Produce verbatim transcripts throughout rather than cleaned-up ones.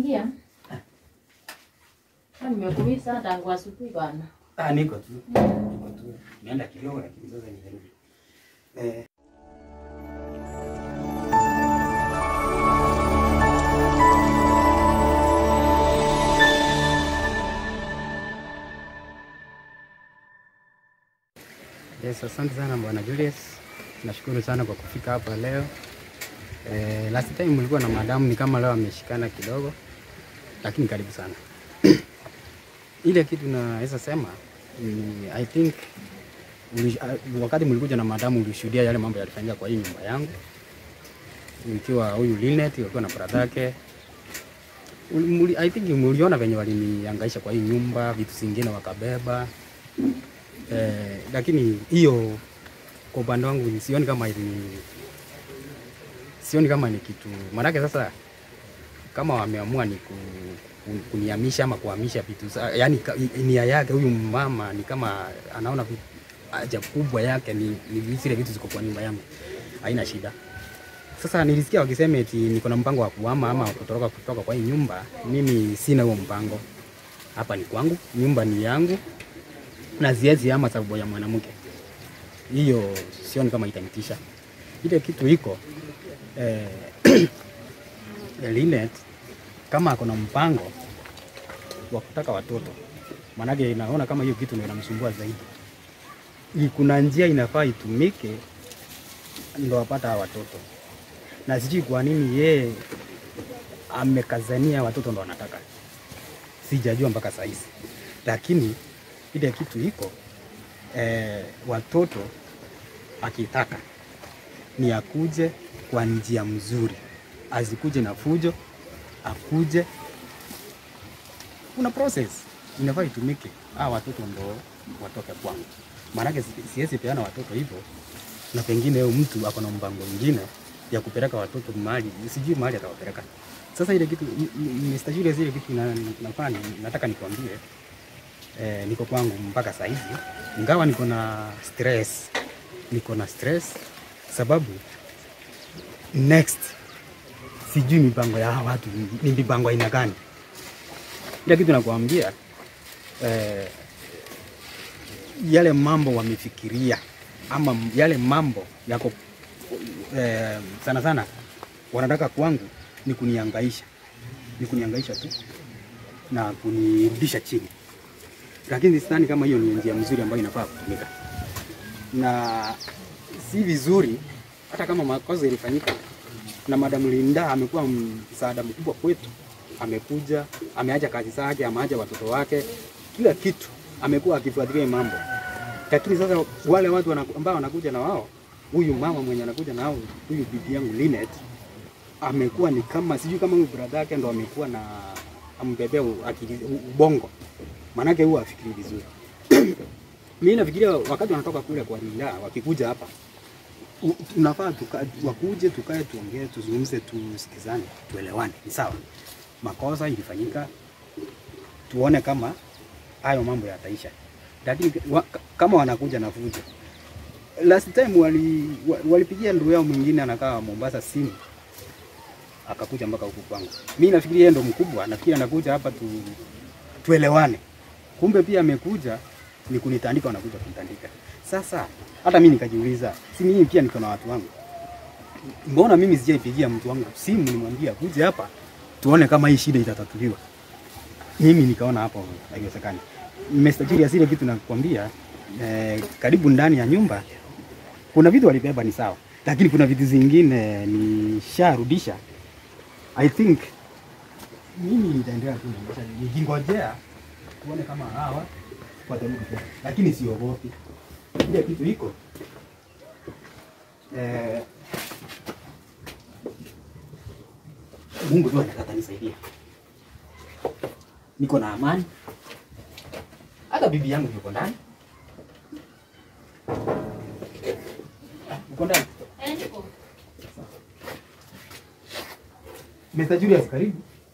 Ingia. Kama nimekuuliza tangu asubuhi bana. Ah, niko tu. Niko tu. Naenda kidogo lakini sasa nimerudi. Eh. Yes, asante sana Bwana Julius. Nashukuru sana kwa kufika hapa leo. Eh, last time mlikuwa na madamu ni kama leo ameshikana kidogo. Lakini karibu sana. Ile kitu naweza sema ni I think uli, uh, wakati mlikuja na madamu ulishuhudia yale mambo yalifanyika kwa hii nyumba yangu. Nikiwa huyu Linet alikuwa na brother yake. I think mliona venye walinihangaisha kwa hii nyumba, vitu vingine wakabeba. Eh, lakini hiyo kwa upande wangu sioni kama ni sioni kama ni kitu. Maana sasa kama wameamua ni ku, kunihamisha ama kuhamisha vitu, yani nia yake huyu mama ni kama anaona haja kubwa yake ni ni zile vitu ziko kwa nyumba yangu, haina shida. Sasa nilisikia wakisema eti niko na mpango wa kuhama ama kutoroka kutoka kwa hii nyumba. Mimi sina huo mpango. Hapa ni kwangu, nyumba ni yangu na siwezi hama sababu ya mwanamke. Hiyo sioni kama itanitisha. Ile kitu iko eh Linet kama ako na mpango wa kutaka watoto, manake inaona kama hiyo kitu ndio inamsumbua zaidi. Kuna njia inafaa itumike ndio apata watoto. Na sijui kwa nini yeye amekazania watoto ndio anataka. Sijajua mpaka saa hizi. Lakini ile kitu iko eh, watoto akitaka ni akuje kwa njia mzuri. Azikuje na fujo, akuje kuna process inafaa itumike. Ah, watoto ndo watoke kwangu. Maana yake siwezi peana watoto hivyo na pengine huyo mtu ako na mpango mwingine ya kupeleka watoto mahali, sijui mahali atawapeleka. Sasa ile kitu Mister Julius, ile kitu na nafanya nataka nikwambie eh, niko kwangu mpaka saa hizi, ingawa niko na stress. Niko na stress sababu next sijui mipango ya watu ni mipango aina gani. Ile kitu nakwambia eh, yale mambo wamefikiria ama yale mambo yako eh, sana sana wanataka kwangu ni kunihangaisha. Ni kunihangaisha tu na kunirudisha chini. Lakini sidhani kama hiyo ni njia nzuri ambayo inafaa kutumika. Na si vizuri hata kama makosa ilifanyika. Na Madam Linda amekuwa msaada mkubwa kwetu. Amekuja, ameacha kazi zake, ameacha watoto wake, kila kitu amekuwa akifuatilia mambo. Lakini sasa wale watu ambao wanakuja na wao, huyu mama mwenye anakuja na wao, huyu bibi yangu Linet, amekuwa ni kama sijui kama huyu brother yake ndo amekuwa na ambebea akili ubongo. Maana yake huwa afikiri vizuri. Mimi nafikiria wakati wanatoka kule kwa Linda wakikuja hapa, tunafaa tuka, wakuje tukae tuongee, tuzungumze, tusikizane, tuelewane. Ni sawa. Makosa ilifanyika, tuone kama hayo mambo yataisha. Lakini wa, kama wanakuja na fujo. Last time wali walipigia ndugu yao mwingine anakaa Mombasa simu. Akakuja mpaka huku kwangu. Mimi nafikiria yeye ndo mkubwa, nafikiri anakuja hapa tu tuelewane. Kumbe pia amekuja ni kunitandika, wanakuja kunitandika. Sasa hata mimi nikajiuliza, si mimi pia niko na watu wangu. Mbona mimi sijaipigia mtu wangu simu nimwambia kuja hapa tuone kama hii shida itatatuliwa? Mimi nikaona hapo haiwezekani. Mister Julius, ile kitu nakwambia eh, karibu ndani ya nyumba kuna vitu walibeba ni sawa, lakini kuna vitu zingine ni sharudisha. I think mimi nitaendelea tu nikingojea tuone kama hawa watarudi, lakini siogopi. Ile kitu iko eh, Mungu tu atanisaidia. Niko na amani. Hata bibi yangu yuko ndani. Uko ndani? Eh, niko. Mister Julius, karibu.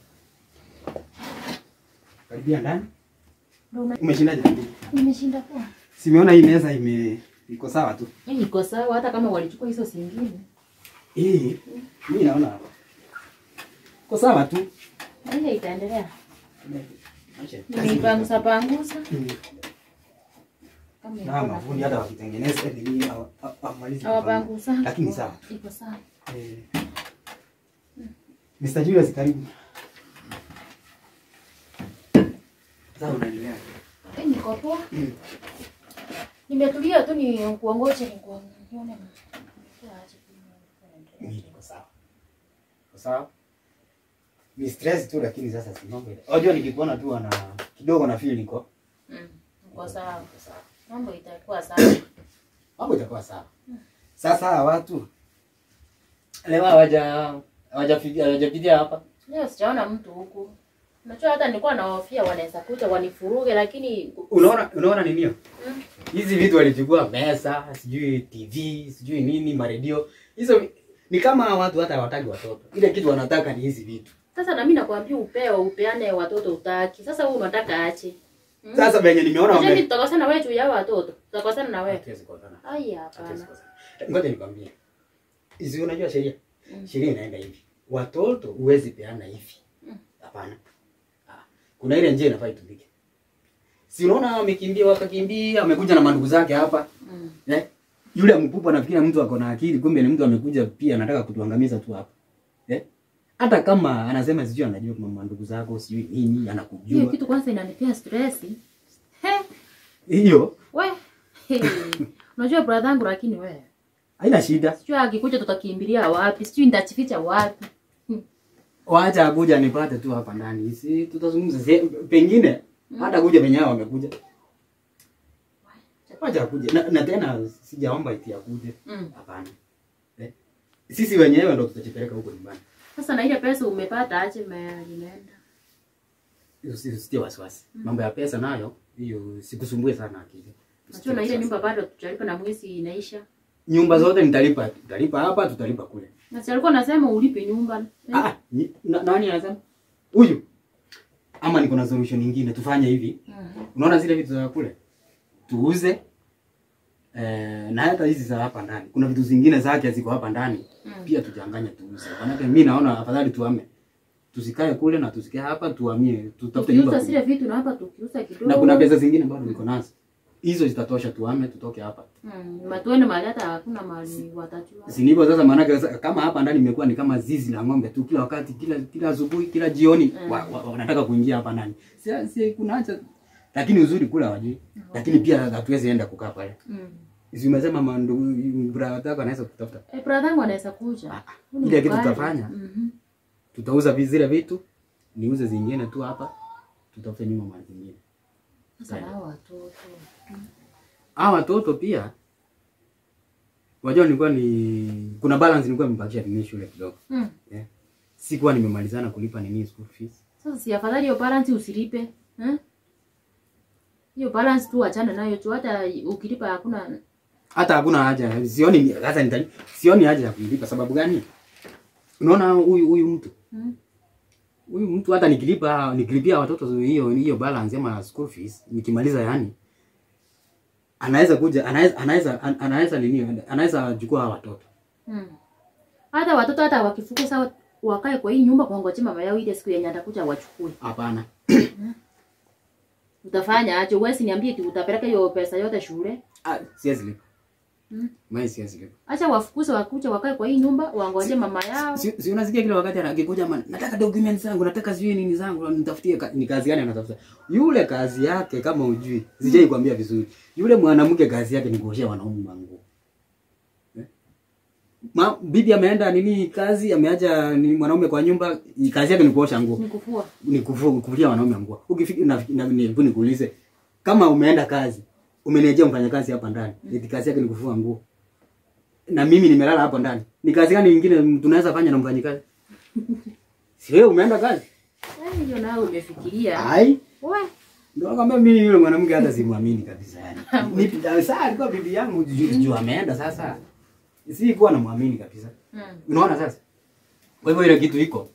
Karibia ndani. Umeshindaje? Nimeshinda poa. Simeona hii meza ime iko sawa tu. Mimi niko sawa hata kama walichukua hizo zingine. Eh, mimi naona hapa. Iko sawa tu. Maisha itaendelea. Maisha. Nimeipangusa pangusa. Na mafundi hata wakitengeneza nini amalizi. Hawapangusa. Lakini sawa. Iko sawa. Eh. mister Julius karibu. Sasa unaendelea. Eh, niko poa. Nimetulia tu ni kuongoje ni kuone. Mimi niko sawa. Niko sawa. Ni stress tu lakini sasa si mambo ile. Unajua nikikuona tu ana kidogo na feel niko. Mm. Niko sawa. Niko sawa. Mambo itakuwa sawa. Mambo itakuwa sawa. Sasa hawa watu leo hawaja hawajafikia hawajapitia hapa. Leo sijaona mtu huku. Unajua hata nilikuwa nahofia wanaweza kuja wanifuruge lakini Unaona unaona nini hiyo? Mm. Hizi vitu walichukua mesa, sijui T V, sijui nini, maredio. Hizo ni kama watu hata hawataki watoto. Ile kitu wanataka ni hizi vitu. Sasa na mimi nakwambia upewe upeane watoto utaki. Sasa wewe unataka ache. Mm. Sasa venye nimeona wame. Mimi tutakosana na wewe juu ya watoto. Tutakosana na wewe. Hatuwezi kukosana. Ai hapana. Ngoja nikwambie. Hizi unajua sheria. Mm. Sheria inaenda hivi. Watoto huwezi peana hivi. Hapana. Mm. Ah. Kuna ile njia inafaa itumike. Si unaona amekimbia wakakimbia, amekuja na mandugu zake hapa. Mm. Eh? Yule mkubwa nafikiri mtu ako na akili, kumbe ni mtu amekuja pia anataka kutuangamiza tu hapa. Eh? Hata kama anasema sijui anajua kama mandugu zako sijui nini anakujua. Hiyo kitu kwanza inanipea stress. He. Hiyo. We. Hey. Unajua brother yangu lakini wewe. Haina shida. Sijui akikuja tutakimbilia wapi? Sijui nitachificha wapi? Hmm. Waacha akuja nipate tu hapa ndani. Si tutazungumza pengine mm. hata kuja wenyewe wamekuja. Wacha akuje. Na, na tena sijaomba eti akuje. Hapana. Mm. Eh? Sisi wenyewe ndo tutajipeleka huko nyumbani. Sasa na ile pesa umepata aje imeenda? Hiyo si sitie wasiwasi. Mm. Mambo ya pesa nayo hiyo sikusumbue sana akili. Unajua na ile nyumba bado tutalipa na mwezi inaisha. Nyumba zote nitalipa, tutalipa hapa, tutalipa kule. Na si alikuwa anasema ulipe nyumba. Eh? Ah, na, nani anasema? Huyu. Ama niko na solution nyingine tufanye hivi. Uh -huh. Unaona zile vitu za kule? Tuuze. Eh, na hata hizi za hapa ndani. Kuna vitu zingine zake ziko hapa ndani. Mm. Pia tujanganya tuuze. Maana mimi naona afadhali tuame. Tusikae kule na tusikae hapa tuhamie. Tutafute nyumba. Tuuze zile vitu na hapa tukiuza kidogo. Na kuna pesa zingine bado niko nazo. Hizo zitatosha tuame tutoke hapa. Mm, matuende mahali hata hakuna mahali watajua. Si ndivyo sasa maana kama hapa ndani imekuwa ni kama zizi la ng'ombe tu kila wakati kila kila asubuhi kila jioni mm. wanataka wa, wa, kuingia hapa ndani. Si si kuna acha lakini uzuri kula wajui. Mm. Lakini pia hatuwezi enda kukaa pale. Mm. Hizi umesema mandugu brother yako anaweza kutafuta. Eh brother yangu anaweza kuja. Ah, ile kitu tutafanya. Mhm. Mm tutauza vizile vitu, niuze zingine tu hapa. Tutafute nyuma mali zingine. Sasa hao watoto. Hao watoto pia wajua nilikuwa ni kuna balance nilikuwa nimebakisha mimi shule kidogo. Mm. Yeah. Sikuwa nimemalizana kulipa nini school fees. Sasa si afadhali hiyo balance usilipe, eh? Hiyo balance tu achana nayo tu hata ukilipa hakuna hata hakuna haja. Sioni sasa nitali sioni haja ya kulipa sababu gani? Unaona huyu huyu mtu. Mm. Huyu mtu hata nikilipa nikilipia watoto hiyo hiyo balance ama school fees nikimaliza yani anaweza kuja anaweza anaweza anaweza nini anaweza chukua hawa watoto. Mm. Hata watoto hata wakifuka sawa wakae kwa hii nyumba kwa ngoje mama yao ile siku yenye atakuja wachukue. Hapana. Utafanya aje? Wewe niambie tu utapeleka hiyo pesa yote shule? Ah, siwezi lipa. Mm. Mimi siwezi lipa. Acha wafukuze wakuja wakae kwa hii nyumba wangoje si, mama yao. Si, si unasikia kila wakati anakikuja man, nataka documents zangu, nataka sijui nini zangu, nitafutie ka, ni kazi gani anatafuta. Yule kazi yake kama ujui, sijai kwambia vizuri. Yule mwanamke kazi yake ni kuoshia wanaume manguo. Eh? Ma, bibi ameenda nini kazi, ameacha ni mwanaume kwa nyumba, kazi yake ni kuosha nguo. Ni kufua. Ni kufua, kufulia wanaume nguo. Ukifika na, na, na nikuulize kama umeenda kazi, umenijia mfanyakazi hapa ndani, mm. eti kazi yake ni kufua nguo. Na mimi nimelala hapo ndani. Ni kazi gani nyingine tunaweza fanya na mfanyikazi? Si wewe umeenda kazi? Eh, hiyo nao umefikiria. Ai. Wewe. Ndio kama mimi yule mwanamke hata simwamini kabisa yani. Nipi sasa alikuwa bibi yangu juu ameenda sasa. Si kuwa namwamini kabisa. Mm. Unaona sasa? Kwa hivyo ile kitu iko.